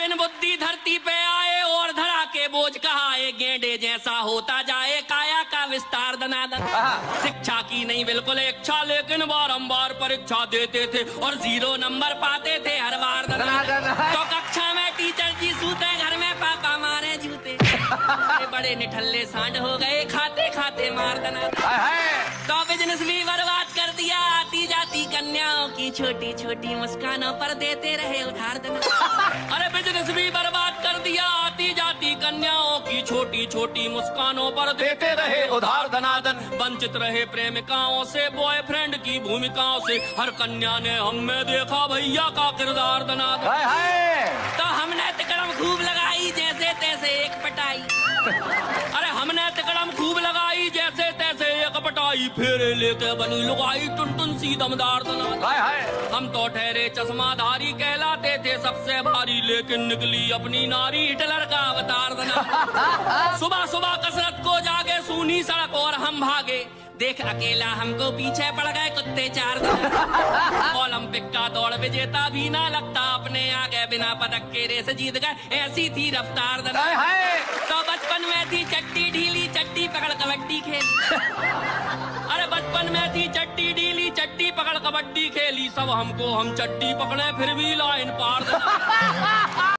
बिन बुद्धि धरती पे आए और धरा के बोझ कहाए, गेंडे जैसा होता जाए काया का विस्तार दनादन। शिक्षा की नहीं बिल्कुल इच्छा, लेकिन बारंबार परीक्षा देते थे और 0 नंबर पाते थे हर बार दनादन। तो कक्षा में टीचर जी सूते, घर में पापा मारे जूते। बड़े निठल्ले सांड हो गए, खाते खाते मार दनादन। तो बिजनेस भी बर्बाद कर दिया, आती जाती कन्याओं की छोटी छोटी मुस्कानों पर देते रहे उधार दनादन। अरे बिजनेस भी बर्बाद कर दिया, आती जाती कन्याओं की छोटी छोटी मुस्कानों पर देते रहे उधार दनादन। वंचित रहे प्रेमिकाओं से, बॉयफ्रेंड की भूमिकाओं से, हर कन्या ने हमें देखा भैया का किरदार दनादन। तो हमने तिकड़म खूब लगाई जैसे तैसे एक पटाई। अरे हमने तिकड़म खूब लगाई जैसे तैसे एक पटाई, फेरे लेके बनी लुगाई टुन टुन सी दमदार दनादन। हम तो ठहरे चश्माधारी, कहलाते थे सबसे भारी, लेकिन निकली अपनी नारी हिटलर का अवतार दनादन। सुबह सुबह कसरत को जागे, सूनी सड़क और हम भागे, देख अकेला हमको पीछे पड़ गए कुत्ते 4 दनादन। ओलंपिक का दौड़ विजेता भी ना लगता अपने आगे, बिना पदक के रेस जीत गए, ऐसी थी रफ्तार दनादन। तो बचपन में थी चट्टी ढीली, चट्टी पकड़ कबड्डी खेली। अरे बचपन में थी चट्टी ढीली, चट्टी पकड़ कबड्डी खेली, सब हमको हम चट्टी पकड़े फिर भी लाइन पार दनादन।